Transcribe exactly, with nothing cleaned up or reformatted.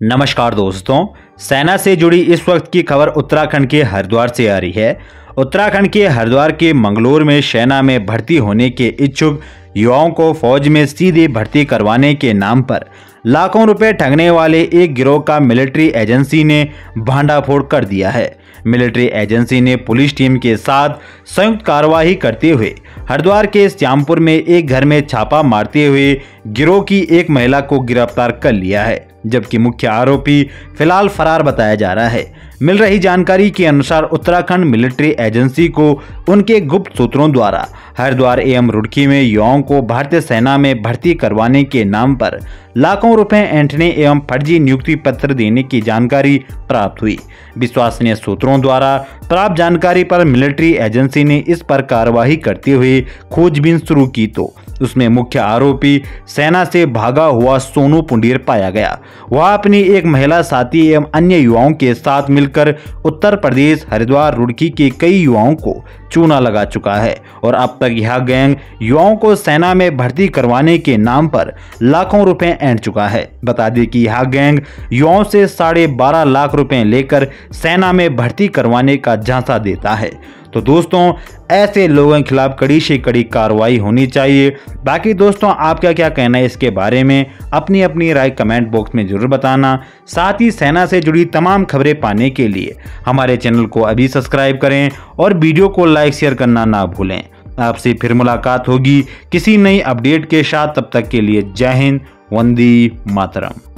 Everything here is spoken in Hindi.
नमस्कार दोस्तों, सेना से जुड़ी इस वक्त की खबर उत्तराखंड के हरिद्वार से आ रही है। उत्तराखंड के हरिद्वार के मंगलोर में सेना में भर्ती होने के इच्छुक युवाओं को फौज में सीधे भर्ती करवाने के नाम पर लाखों रुपए ठगने वाले एक गिरोह का मिलिट्री एजेंसी ने भांडाफोड़ कर दिया है। मिलिट्री एजेंसी ने पुलिस टीम के साथ संयुक्त कार्रवाई करते हुए हरिद्वार के श्यामपुर में एक घर में छापा मारते हुए गिरोह की एक महिला को गिरफ्तार कर लिया है, जबकि मुख्य आरोपी फिलहाल फरार बताया जा रहा है। मिल रही जानकारी के अनुसार उत्तराखंड मिलिट्री एजेंसी को उनके गुप्त सूत्रों द्वारा हरिद्वार एवं रुड़की में युवाओं को भारतीय सेना में भर्ती करवाने के नाम पर लाखों रुपए ऐंठने एवं फर्जी नियुक्ति पत्र देने की जानकारी प्राप्त हुई। विश्वसनीय सूत्रों द्वारा प्राप्त जानकारी पर मिलिट्री एजेंसी ने इस पर कार्रवाई करते हुए खोजबीन शुरू की तो उसमें मुख्य आरोपी सेना से भागा हुआ सोनू पुंडीर पाया गया। वह अपनी एक महिला साथी एवं अन्य युवाओं के साथ मिलकर उत्तर प्रदेश हरिद्वार रुड़की के कई युवाओं को चूना लगा चुका है और अब तक यह गैंग युवाओं को सेना में भर्ती करवाने के नाम पर लाखों रुपए ऐंठ चुका है। बता दें कि यह गैंग युवाओं से साढ़े बारह लाख रुपए लेकर सेना में भर्ती करवाने का झांसा देता है। तो दोस्तों, ऐसे लोगों के खिलाफ कड़ी से कड़ी कार्रवाई होनी चाहिए। बाकी दोस्तों, आपका क्या कहना है इसके बारे में अपनी अपनी राय कमेंट बॉक्स में जरूर बताना। साथ ही सेना से जुड़ी तमाम खबरें पाने के लिए हमारे चैनल को अभी सब्सक्राइब करें और वीडियो को लाइक शेयर करना ना भूलें। आपसे फिर मुलाकात होगी किसी नई अपडेट के साथ। तब तक के लिए जय हिंद, वंदे मातरम।